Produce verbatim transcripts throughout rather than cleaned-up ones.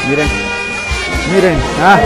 Miren, miren, ah.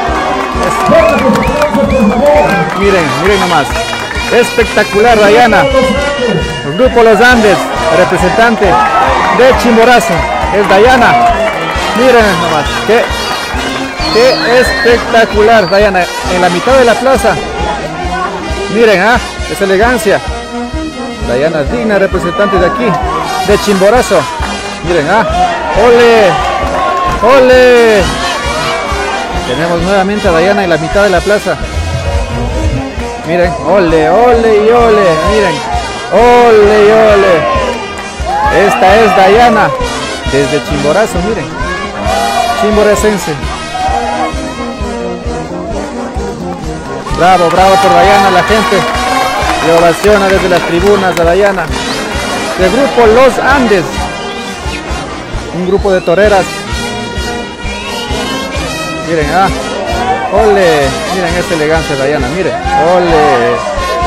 Es... Miren, miren nomás. Espectacular, Dayana. El grupo Los Andes, representante de Chimborazo, es Dayana. Miren nomás, qué, qué espectacular, Dayana, en la mitad de la plaza. Miren, ah, esa elegancia. Dayana, digna representante de aquí, de Chimborazo. Miren, ah, ole, ole. Tenemos nuevamente a Dayana en la mitad de la plaza. Miren, ole, ole y ole, miren, ole y ole. Esta es Dayana, desde Chimborazo, miren, chimboracense. Bravo, bravo por Dayana, la gente le ovaciona desde las tribunas a Dayana. Del grupo Los Andes, un grupo de toreras. Miren, ah, ole, miren esta elegancia de Dayana, miren, ole.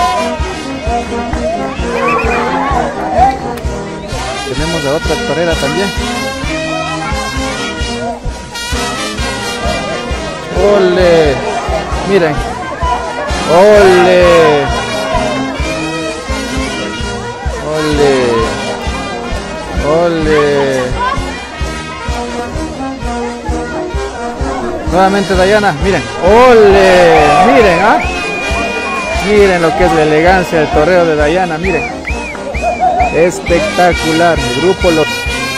Tenemos a otra torera también. Ole, miren, ole, ole, ole. Nuevamente Dayana, miren, ole, miren, ah, miren lo que es la elegancia del toreo de Dayana, miren, espectacular. El grupo Los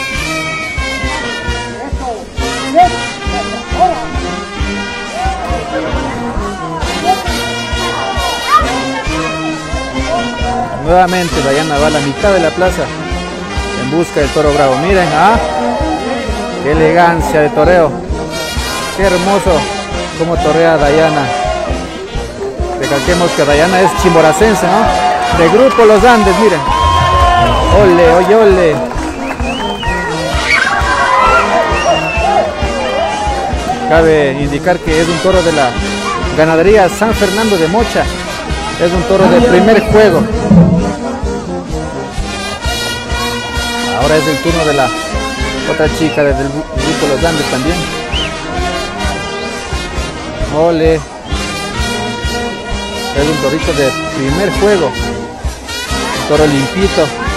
nuevamente Dayana va a la mitad de la plaza en busca del toro bravo. Miren, ah, qué elegancia de toreo. Qué hermoso como torrea Dayana. Recalquemos que Dayana es chimboracense, ¿no? De grupo Los Andes, miren. Ole, oye, ole. Cabe indicar que es un toro de la ganadería San Fernando de Mocha. Es un toro de primer juego. Ahora es el turno de la otra chica del grupo Los Andes también. Ole, es un torito de primer juego, un toro limpito.